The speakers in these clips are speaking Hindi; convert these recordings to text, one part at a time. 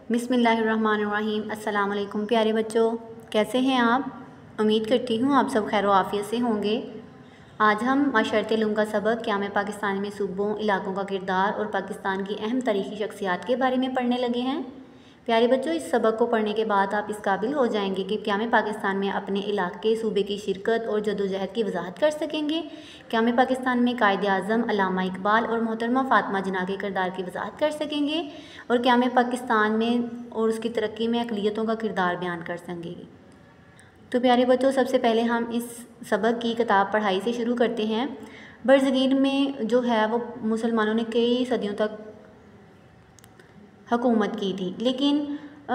बिस्मिल्लाहिर्रहमानिर्रहीम। अस्सलाम वालेकुम प्यारे बच्चों, कैसे हैं आप? उम्मीद करती हूँ आप सब खैर आफियत से होंगे। आज हम माशरते लुम का सबक क़याम पाकिस्तान में सूबों, इलाकों का किरदार और पाकिस्तान की अहम तारीख़ी शख्सियात के बारे में पढ़ने लगे हैं। प्यारे बच्चों, इस सबक को पढ़ने के बाद आप इस काबिल हो जाएंगे कि क़याम पाकिस्तान में अपने इलाके सूबे की शिरकत और जदोजहद की वजाहत कर सकेंगे। क़याम पाकिस्तान में कायद-ए-आज़म अल्लामा इकबाल और मोहतरमा फ़ातिमा जिन्ना के किरदार की वजाहत कर सकेंगे और क़याम पाकिस्तान में और उसकी तरक्की में अक़लियतों का किरदार बयान कर सकेंगे। तो प्यारे बच्चों, सबसे पहले हम इस सबक की किताब पढ़ाई से शुरू करते हैं। बरज़गीर में जो है वो मुसलमानों ने कई सदियों तक हुकूमत की थी, लेकिन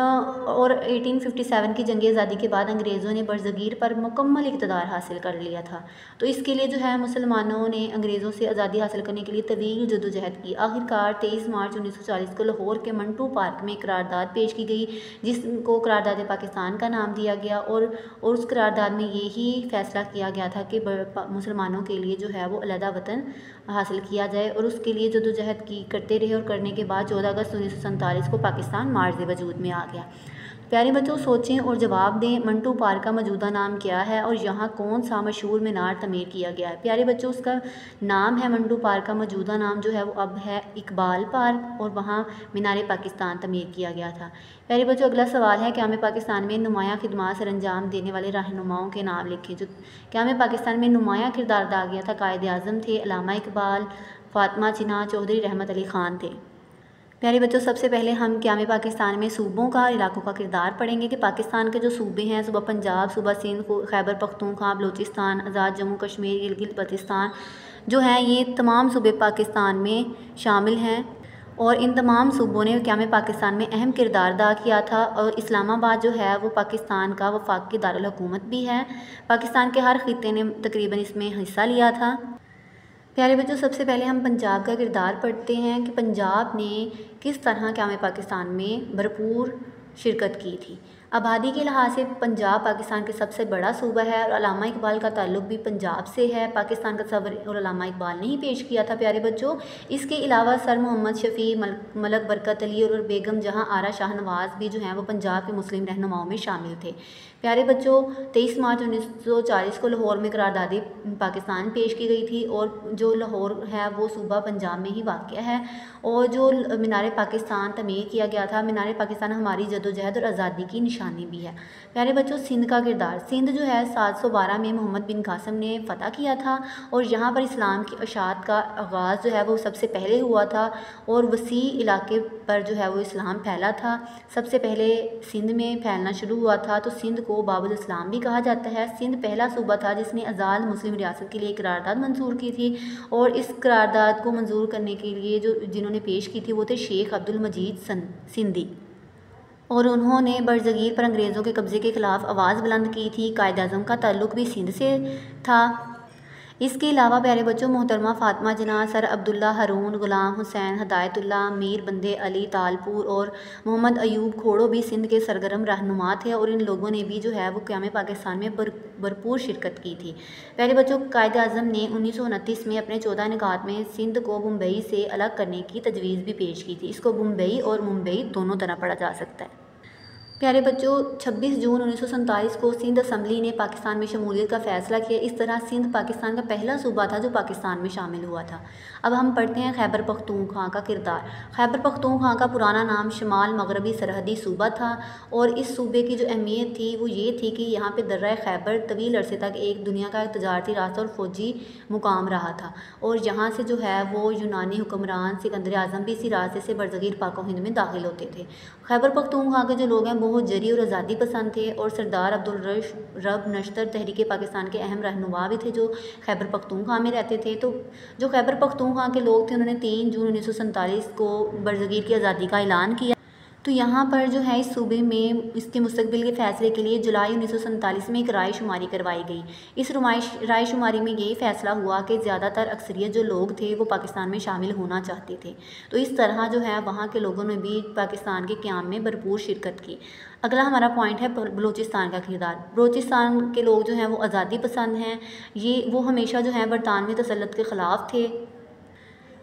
और 1857 की जंग आज़ादी के बाद अंग्रेज़ों ने बरज़गीर पर मुकम्मल इक़्तिदार हासिल कर लिया था। तो इसके लिए जो है मुसलमानों ने अंग्रेज़ों से आज़ादी हासिल करने के लिए तवील जदोजहद की। आखिरकार 23 मार्च 1940 को लाहौर के मंटू पार्क में करारदाद पेश की गई, जिसको करारदाद पाकिस्तान का नाम दिया गया और उस करारदाद में यही फ़ैसला किया गया था कि मुसलमानों के लिए जो है वो अलहदा वतन हासिल किया जाए और उसके लिए जदोजहद की करते रहे और करने के बाद 14 अगस्त 1947 को पाकिस्तान मार्ज़ वजूद में आ गया। प्यारे बच्चों, सोचें और जवाब दें, मंटू पार्क का मौजूदा नाम क्या है और यहाँ कौन सा मशहूर मीनार तमीर किया गया है? प्यारे बच्चों, उसका नाम है मंटू पार्क का मौजूदा नाम जो है वो अब है इकबाल पार्क और वहाँ मीनार पाकिस्तान तमीर किया गया था। प्यारे बच्चों, अगला सवाल है क़याम पाकिस्तान में नुमायाँ खिदमात सर अंजाम देने वाले रहनुमाओं के नाम लिखें। जो क़याम पाकिस्तान में नुमायाँ किरदार अदा किया था कायद-ए-आज़म थे, अल्लामा इकबाल, फ़ातिमा जिन्ना, चौधरी रहमत अली ख़ान थे। प्यारे बच्चों, सबसे पहले हम क़याम पाकिस्तान में सूबों का और इलाकों का किरदार पढ़ेंगे कि पाकिस्तान के जो सूबे हैं, सूबा पंजाब, सूबा सिंध, खैबर पख्तूनख्वा, बलूचिस्तान, आज़ाद जम्मू कश्मीर, गिलगित बल्तिस्तान जो हैं ये तमाम सूबे पाकिस्तान में शामिल हैं और इन तमाम सूबों ने क़याम पाकिस्तान में अहम किरदार अदा किया था। और इस्लामाबाद जो है वो पाकिस्तान का वफाकी दारुल हुकूमत भी है। पाकिस्तान के हर खित्ते ने तकरीबन इसमें हिस्सा लिया था। प्यारे बच्चों, सबसे पहले हम पंजाब का किरदार पढ़ते हैं कि पंजाब ने किस तरह क़याम पाकिस्तान में भरपूर शिरकत की थी। आबादी के लिहाज से पंजाब पाकिस्तान के सबसे बड़ा सूबा है और अल्लामा इकबाल का ताल्लुक़ भी पंजाब से है। पाकिस्तान का सबर और अल्लामा इकबाल ने ही पेश किया था। प्यारे बच्चों, इसके अलावा सर मोहम्मद शफ़ी, मलक बरकत अली और बेगम जहां आरा शाह नवाज़ भी जो हैं वो पंजाब के मुस्लिम रहनुमाओं में शामिल थे। प्यारे बच्चों, 23 मार्च 1940 को लाहौर में करारदाद पाकिस्तान पेश की गई थी और जो लाहौर है वो सूबा पंजाब में ही वाक़या है और जो मीनार पाकिस्तान तमीर किया गया था। मीनार पाकिस्तान हमारी जदोजहद और आज़ादी की निशानी भी है। प्यारे बच्चों, सिंध का किरदार। सिंध जो है 712 में मोहम्मद बिन कासिम ने फ़तह किया था और यहाँ पर इस्लाम की अशात का आगाज़ जो है वो सबसे पहले हुआ था और वसी इलाके पर जो है वो इस्लाम फैला था। सबसे पहले सिंध में फैलना शुरू हुआ था, तो सिंध को बाबुल इस्लाम भी कहा जाता है। सिंध पहला सूबा था जिसने आज़ाद मुस्लिम रियासत के लिए करारदाद मंजूर की थी और इस करारदाद को मंजूर करने के लिए जिन्होंने पेश की थी वो थे शेख अब्दुल मजीद सिंधी और उन्होंने बरज़गीर पर अंग्रेज़ों के कब्ज़े के ख़िलाफ़ आवाज़ बुलंद की थी। कायद-ए-आज़म का ताल्लुक़ भी सिंध से था। इसके अलावा प्यारे बच्चों, मोहतरमा फ़ातिमा जिन्ना, सर अब्दुल्ला हारून, ग़ुलाम हुसैन, हिदायतुल्ला, मीर बंदे अली तालपुर और मोहम्मद अयूब खोड़ो भी सिंध के सरगर्म रहनुमा थे और इन लोगों ने भी जो है वो क़याम पाकिस्तान में भरपूर शिरकत की थी। प्यारे बच्चों, कायद-ए-आज़म ने 1929 में अपने 14 निकात में सिंध को मुंबई से अलग करने की तजवीज़ भी पेश की थी। इसको मुंबई और मुंबई दोनों तरह पढ़ा जा सकता है। प्यारे बच्चों, 26 जून 1947 को सिंध असम्बली ने पाकिस्तान में शमूलियत का फ़ैसला किया। इस तरह सिंध पाकिस्तान का पहला सूबा था जो पाकिस्तान में शामिल हुआ था। अब हम पढ़ते हैं खैबर पख्तूनख्वा का किरदार। खैबर पख्तूनख्वा का पुराना नाम शुमाल मगरबी सरहदी सूबा था और इस सूबे की जो अहमियत थी वो ये थी कि यहाँ पर दर्रा खैबर तवील अरसे तक एक दुनिया का तजारती रास्ता और फ़ौजी मुकाम रहा था और यहाँ से जो है वो यूनानी हुक्मरान सिकंदर आज़म भी इसी रास्ते से बरज़गीर पाक हिंद में दाखिल होते थे। खैबर पख्तूनख्वा के जो लोग हैं बहुत जरी और आज़ादी पसंद थे और सरदार अब्दुल रब नश्तर तहरीक पाकिस्तान के अहम रहनुमा भी थे जो खैबर पख्तूनख्वा में रहते थे। तो जो खैबर पख्तूनख्वा के लोग थे उन्होंने 3 जून 1947 को बरज़गीर की आज़ादी का ऐलान किया। तो यहाँ पर जो है इस सूबे में इसके मुस्तकबिल के फ़ैसले के लिए जुलाई 1947 में एक राय शुमारी करवाई गई। इस राय शुमारी में यही फ़ैसला हुआ कि ज़्यादातर अक्सरियत जो लोग थे वो पाकिस्तान में शामिल होना चाहते थे। तो इस तरह जो है वहाँ के लोगों ने भी पाकिस्तान के क़याम में भरपूर शिरकत की। अगला हमारा पॉइंट है बलूचिस्तान का किरदार। बलूचिस्तान के लोग जो हैं वो आज़ादी पसंद हैं। वो हमेशा जो है बरतानवी तसल्लुत के ख़िलाफ़ थे।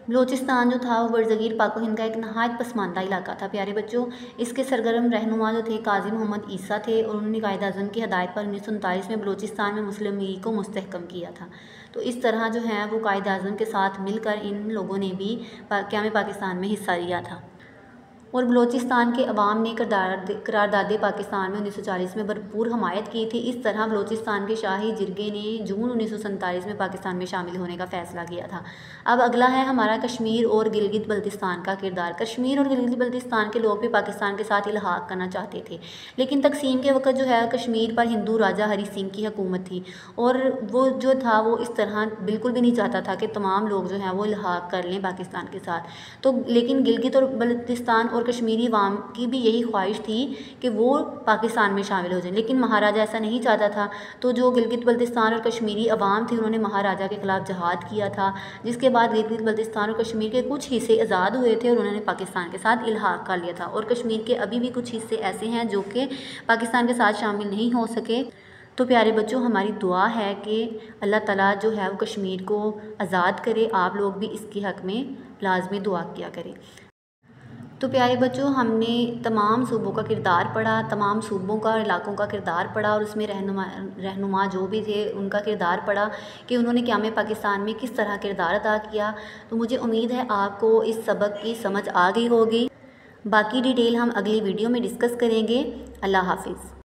बलूचिस्तान जो था वो बरज़गीर पाक व हिंद का एक नहायत पसमानदा इलाका था प्यारे बच्चों। इसके सरगर्म रहनुमा जो थे काजी मोहम्मद ईसा थे और उन्होंने कायद आज़म की हदायत पर 1939 में बलूचिस्तान में मुस्लिम लीग को मुस्तहकम किया था। तो इस तरह जो है वो कायद आज़म के साथ मिलकर इन लोगों ने भी क़याम पाकिस्तान में हिस्सा लिया था। और बलूचिस्तान के अवाम ने करारदाद पाकिस्तान में 1940 में भरपूर हमायत की थी। इस तरह बलूचिस्तान के शाही जिरगे ने जून 1947 में पाकिस्तान में शामिल होने का फ़ैसला किया था। अब अगला है हमारा कश्मीर और गिलगित बल्तिस्तान का किरदार। कश्मीर और गिलगित बल्तिस्तान के लोग भी पाकिस्तान के साथ इल्हाक करना चाहते थे, लेकिन तकसीम के वक्त जो है कश्मीर पर हिंदू राजा हरी सिंह की हुकूमत थी और वो जो था वो इस तरह बिल्कुल भी नहीं चाहता था कि तमाम लोग जो हैं वो इल्हाक कर लें पाकिस्तान के साथ। तो लेकिन गिलगित और बल्तिस्तान और कश्मीरी अवाम की भी यही ख्वाहिश थी कि वो पाकिस्तान में शामिल हो जाएं, लेकिन महाराजा ऐसा नहीं चाहता था। तो जो गिलगित बल्तिस्तान और कश्मीरी अवाम थी उन्होंने महाराजा के ख़िलाफ़ जहाद किया था, जिसके बाद गिलगित बल्तिस्तान और कश्मीर के कुछ हिस्से आज़ाद हुए थे और उन्होंने पाकिस्तान के साथ इल्हाक कर लिया था। और कश्मीर के अभी भी कुछ हिस्से ऐसे हैं जो कि पाकिस्तान के साथ शामिल नहीं हो सके। तो प्यारे बच्चों, हमारी दुआ है कि अल्लाह ताला जो है वो कश्मीर को आज़ाद करे। आप लोग भी इसके हक़ में लाजमी दुआ किया करें। तो प्यारे बच्चों, हमने तमाम सूबों का किरदार पढ़ा, तमाम सूबों का और इलाकों का किरदार पढ़ा और उसमें रहनुमा जो भी थे उनका किरदार पढ़ा कि उन्होंने क़याम पाकिस्तान में किस तरह किरदार अदा किया। तो मुझे उम्मीद है आपको इस सबक की समझ आ गई होगी। बाकी डिटेल हम अगली वीडियो में डिस्कस करेंगे। अल्लाह हाफ़िज़।